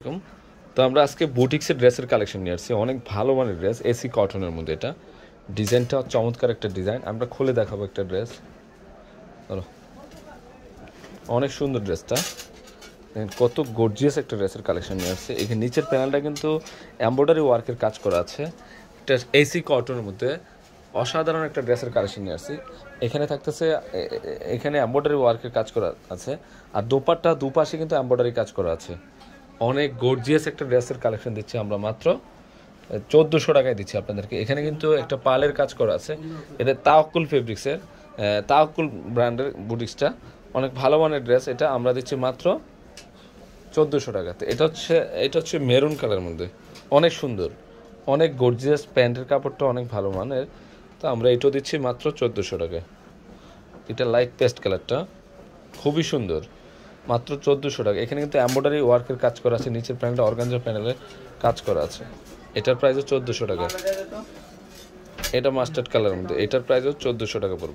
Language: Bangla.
তো আমরা আজকে বুটিক্সের ড্রেসের কালেকশন নিয়ে আসছি, অনেক ভালো মানের ড্রেস, এসি কটনের মধ্যে। এটা ডিজাইনটা চমৎকার একটা ডিজাইন, আমরা খুলে দেখাবো একটা ড্রেস। অনেক সুন্দর ড্রেসটা, কত গর্জিয়াস একটা ড্রেসের কালেকশন নিয়ে আসছে। এখানে নিচের প্যানেলটা কিন্তু এমব্রয়ডারি ওয়ার্কের কাজ করা আছে, এটা এসি কটনের মধ্যে অসাধারণ একটা ড্রেসের কালেকশন নিয়ে আসছি। এখানে থাকতেছে, এখানে এমব্রয়ডারি ওয়ার্কের কাজ করা আছে, আর দোপাট্টা দুপাশে কিন্তু এমব্রয়ডারি কাজ করা আছে। অনেক গর্জিয়াস একটা ড্রেসের কালেকশন দিচ্ছি আমরা মাত্র 1400 টাকায় দিচ্ছি আপনাদেরকে। এখানে কিন্তু একটা পালের কাজ করা আছে, এটা তাওয়াক্কুল ফেব্রিক্সের, তাওয়াক্কুল ব্র্যান্ডের বুটিক্সটা, অনেক ভালো মানের ড্রেস। এটা আমরা দিচ্ছি মাত্র 1400 টাকাতে। এটা হচ্ছে মেরুন কালারের মধ্যে, অনেক সুন্দর, অনেক গর্জিয়াস, প্যান্টের কাপড়টা অনেক ভালো মানের। তো আমরা এটাও দিচ্ছি মাত্র 1400 টাকায়। এটা লাইট পেস্ট কালারটা খুবই সুন্দর, মাত্র 1400 টাকা। এখানে কিন্তু এমব্রয়ডারি ওয়ার্কের কাজ করা আছে, নিচের প্যানেলটা অর্গানজা প্যানেলের কাজ করা আছে। এটার প্রাইসও 1400 টাকা। এটা মাস্টার্ড কালারের মধ্যে, এটার প্রাইসও 1400 টাকা পড়বে।